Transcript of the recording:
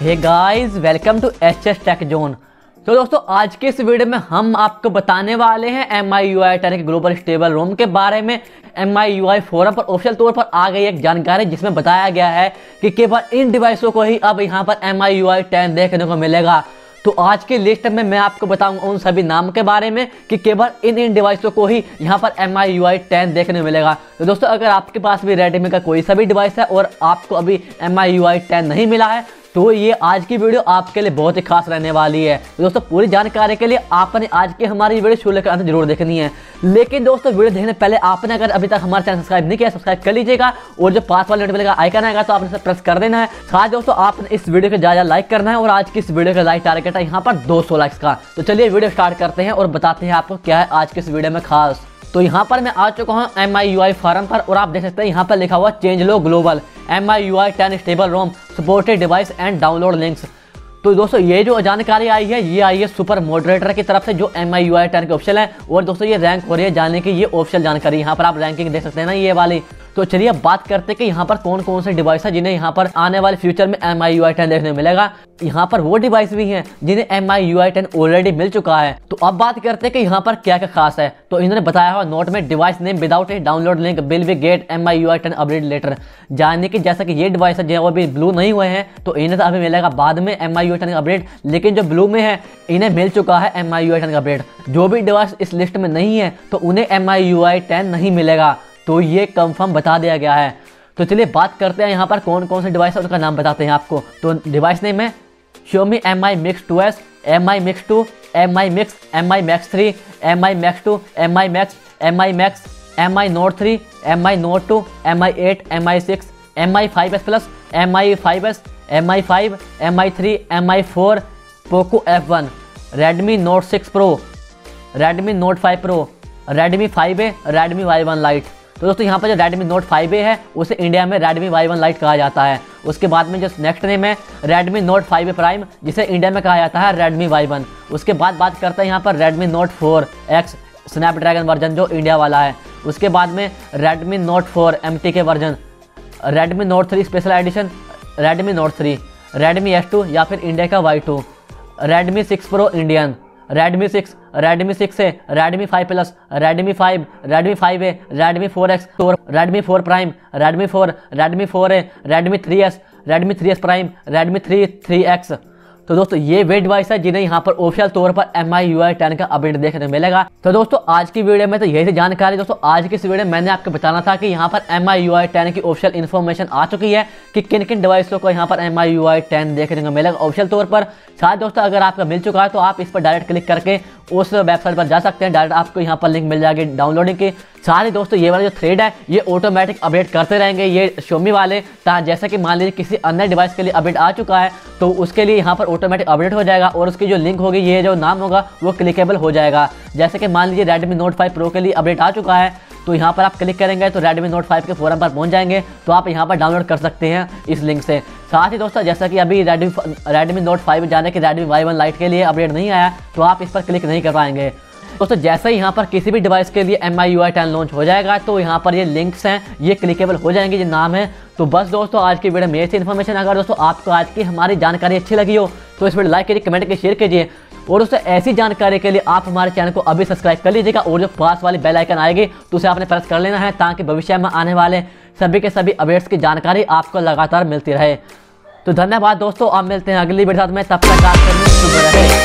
Hey guys, welcome to HS Tech Zone. तो दोस्तों, आज के इस वीडियो में हम आपको बताने वाले हैं MIUI 10 के ग्लोबल स्टेबल रोम के बारे में। MIUI फोरम पर ऑफिशियल तौर पर आ गई एक जानकारी जिसमें बताया गया है कि केवल इन डिवाइसों को ही अब यहाँ पर MIUI 10 देखने को मिलेगा। तो आज की लिस्ट में मैं आपको बताऊंगा उन सभी नाम के बारे में कि केवल इन डिवाइसों को ही यहाँ पर MIUI 10 देखने को मिलेगा। तो दोस्तों, अगर आपके पास भी रेडमी का कोई सा भी डिवाइस है और आपको अभी MIUI 10 नहीं मिला है तो ये आज की वीडियो आपके लिए बहुत ही खास रहने वाली है। तो दोस्तों, पूरी जानकारी के लिए आपने आज की हमारी वीडियो शुरू लेकर अंत जरूर देखनी है। लेकिन दोस्तों, वीडियो देखने पहले आपने अगर अभी तक हमारा चैनल सब्सक्राइब नहीं किया, सब्सक्राइब कर लीजिएगा और जो पास वाले नोटिफिकेशन का आइकन आएगा तो आपने इसे प्रेस कर देना है। साथ दोस्तों, आपने इस वीडियो को ज़्यादा लाइक करना है और आज की इस वीडियो का लाइक टारगेट है यहाँ पर 200 लाइक्स का। तो चलिए वीडियो स्टार्ट करते हैं और बताते हैं आपको क्या है आज की इस वीडियो में खास। तो यहाँ पर मैं आ चुका हूँ MIUI फोरम पर और आप देख सकते हैं यहाँ पर लिखा हुआ change log global MIUI 10 stable ROM supported device and download links. तो दोस्तों, ये जो जानकारी आई है ये आई है सुपर मॉडरेटर की तरफ से जो MIUI 10 के ऑफिशियल है। और दोस्तों, ये रैंक हो रही है जाने की ये ऑफिशियल जानकारी। यहाँ पर आप रैंकिंग देख सकते हैं ना, ये वाली। तो चलिए अब बात करते हैं कि यहाँ पर कौन कौन से डिवाइस है जिन्हें यहाँ पर आने वाले फ्यूचर में MIUI 10 देखने को मिलेगा। यहाँ पर वो डिवाइस भी हैं जिन्हें MIUI 10 ऑलरेडी मिल चुका है। तो अब बात करते हैं कि यहाँ पर क्या क्या खास है। तो इन्होंने बताया हुआ नोट में device name without a download link will be get MIUI 10 update later. जाने की जैसा कि ये डिवाइस है जो अभी ब्लू नहीं हुए हैं तो इन्हें तो अभी मिलेगा बाद में MIUI 10 अपडेट, लेकिन जो ब्लू में है इन्हें मिल चुका है MIUI 10 अपडेट। जो भी डिवाइस इस लिस्ट में नहीं है तो उन्हें MIUI 10 नहीं मिलेगा। तो ये कंफर्म बता दिया गया है। तो चलिए बात करते हैं यहाँ पर कौन कौन से डिवाइस है उनका नाम बताते हैं आपको। तो डिवाइस नेम है Xiaomi Mi Mix 2S, Mi Mix 2, Mi Mix, Mi Max 3, Mi Max 2, Mi Max, Mi Max, Mi Note 3, Mi Note 2, Mi 8, Mi 6, Mi 5S Plus, Mi 5S, Mi 5, Mi 3, Mi 4, Poco F1, Redmi Note 6 Pro, Redmi Note 5 Pro, Redmi 5A, Redmi Y1 Lite। तो दोस्तों, यहाँ पर जो Redmi Note 5A है उसे India में Redmi Y1 Lite कहा जाता है। उसके बाद में जो नेक्स्ट नेम है Redmi Note 5A Prime, जिसे इंडिया में कहा जाता है Redmi Y1। उसके बाद बात करते हैं यहाँ पर Redmi Note 4X Snapdragon version जो इंडिया वाला है। उसके बाद में Redmi Note 4 MT के version, Redmi Note 3 special edition, Redmi Note 3, Redmi S2 या फिर इंडिया का Y2, Redmi 6 Pro Indian, Redmi 6, Redmi 6A, Redmi 5 Plus, Redmi 5, Redmi 5A, Redmi 4X, Redmi 4 Prime, Redmi 4, Redmi 4A, Redmi 3S, Redmi 3S Prime, Redmi 3X। तो दोस्तों, ये वे device है जिन्हें यहाँ पर ऑफिशियल तौर पर MIUI 10 का अपडेट देखने को मिलेगा। तो दोस्तों, आज की वीडियो में तो यही थी जानकारी। दोस्तों, आज की इस वीडियो में मैंने आपको बताना था कि यहाँ पर MIUI 10 की ऑफिशियल इन्फॉर्मेशन आ चुकी है कि किन किन डिवाइसों को यहाँ पर MIUI 10 देखने को मिलेगा ऑफिशियल तौर पर। साथ दोस्तों, अगर आपका मिल चुका है तो आप इस पर डायरेक्ट क्लिक करके उस वेबसाइट पर जा सकते हैं। डायरेक्ट आपको यहाँ पर लिंक मिल जाएगी डाउनलोडिंग की। साथ ही दोस्तों, ये वाला जो थ्रेड है ये ऑटोमेटिक अपडेट करते रहेंगे ये Xiaomi वाले। जैसे कि मान लीजिए किसी अन्य डिवाइस के लिए अपडेट आ चुका है तो उसके लिए यहाँ पर ऑटोमेटिक अपडेट हो जाएगा और उसकी जो लिंक होगी, ये जो नाम होगा वो क्लिकेबल हो जाएगा। जैसे कि मान लीजिए Redmi Note 5 Pro के लिए अपडेट आ चुका है तो यहाँ पर आप क्लिक करेंगे तो Redmi Note 5 के फोरम पर पहुँच जाएंगे तो आप यहाँ पर डाउनलोड कर सकते हैं इस लिंक से। साथ ही दोस्तों, जैसा कि अभी Redmi Note 5 जाने के Redmi Y1 Lite के लिए अपडेट नहीं आया तो आप इस पर क्लिक नहीं कर पाएंगे। दोस्तों, जैसे ही यहाँ पर किसी भी डिवाइस के लिए MIUI 10 लॉन्च हो जाएगा तो यहाँ पर ये लिंक्स हैं ये क्लिकेबल हो जाएंगे, जो नाम है। तो बस दोस्तों, आज की वीडियो में ये थी इन्फॉर्मेशन। अगर दोस्तों आपको आज की हमारी जानकारी अच्छी लगी हो तो इस वीडियो लाइक कीजिए, कमेंट कीजिए, शेयर कीजिए। और दोस्तों, ऐसी जानकारी के लिए आप हमारे चैनल को अभी सब्सक्राइब कर लीजिएगा और जो पास वाली बेल आइकन आएगी तो उसे आपने प्रेस कर लेना है ताकि भविष्य में आने वाले सभी के सभी अपडेट्स की जानकारी आपको लगातार मिलती रहे। तो धन्यवाद दोस्तों, आप मिलते हैं अगली वीडियो साथ में, तब तक आप शुभ रहे।